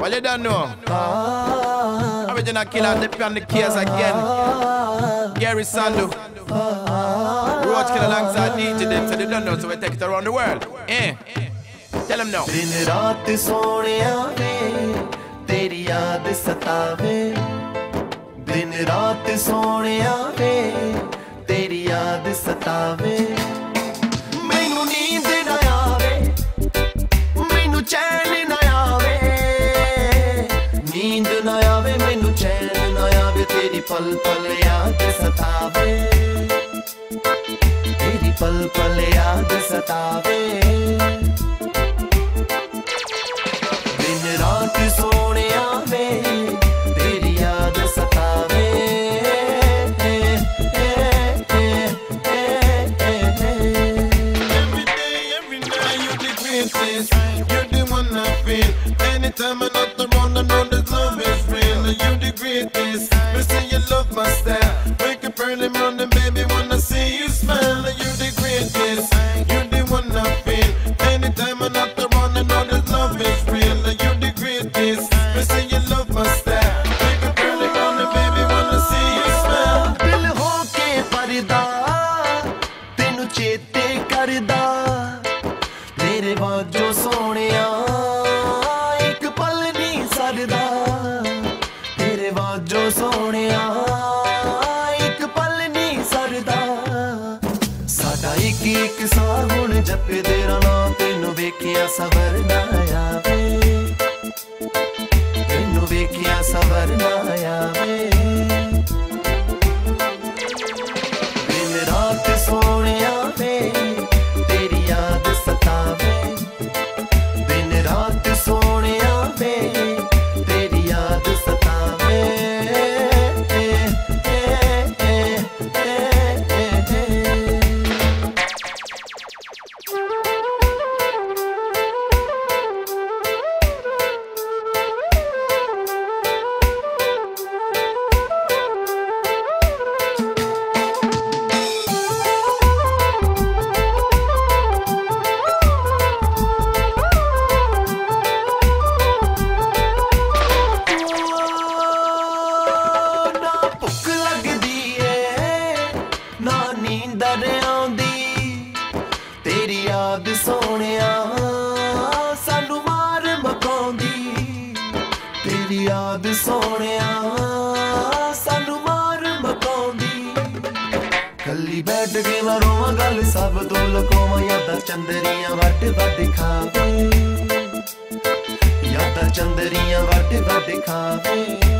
Well, you don't know. Original killer, they on the case again. Gary Sandu. Roach killer alongside DJ, them so they don't know, so we take it around the world. Tell them now. दिन रात सोने आवे, तेरी याद सतावे. दिन रात सोने आवे, तेरी याद सतावे. मैनू नींद ना आवे, मैनू चैन ना आवे. नींद ना आवे, मैनू चैन ना आवे. तेरी पल पल याद सतावे, तेरी पल पल याद सतावे. रात सोने आवे, तेरी याद सतावे. Every day, every night, you're the greatest. You're the one I feel. Anytime I'm not around, I know that love is real. You're the greatest. Me say you love my style. Wake up early morning, baby, wanna see you smile. You're the greatest. You're the one I feel. Anytime I'm not around, I know that love is real. You're the greatest. Me say you love my style. Wake up early morning, baby, wanna see you smile. दिल होके परदा, तेनू चेते करदा. तेरे बाजो सोनिया, एक पल नहीं सरदा. तेरे बाजो सोनिया, एक पल नहीं सरदा. साडा एक एक सागुण जपे तेरा नाम. तेनू वेखिया सवरना आवे, तेनू वेखिया सवरना आवे. दिन रात सोने आवे, तेरी याद सतावे. दिन रात सोने आवे, तेरी याद सतावे. तेरी याद सोनिया सानू मार मकाउंदी. तेरी याद सोनिया सानू मार मकाउंदी. कल्ली बैठ के मैं रोवां गल सब तू लुकावां. यादां चंदरियां वट वट खावे, यादां चंदरियां वट वट खावे.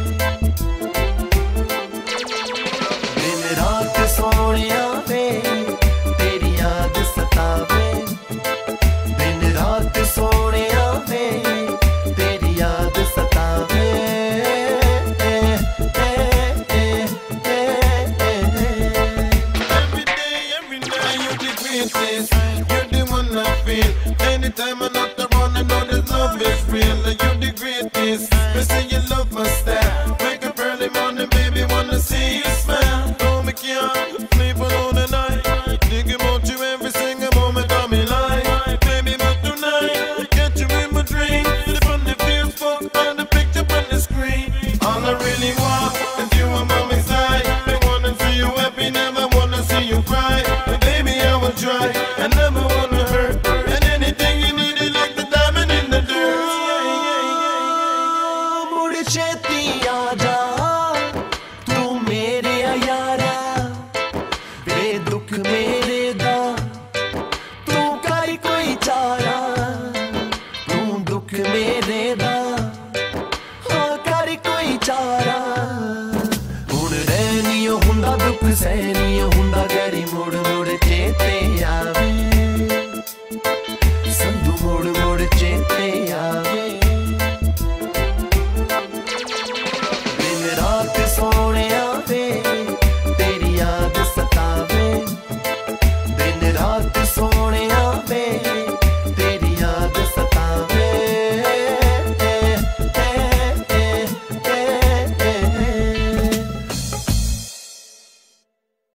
दिन रात सोनिया वे, तेरी याद सतावे. दिन रात सोने आवे, तेरी याद सतावे. Every day, every night, you're the greatest. You're the one I feel. Anytime I'm not around, I know that love is real. You're the greatest. Me say you love my style.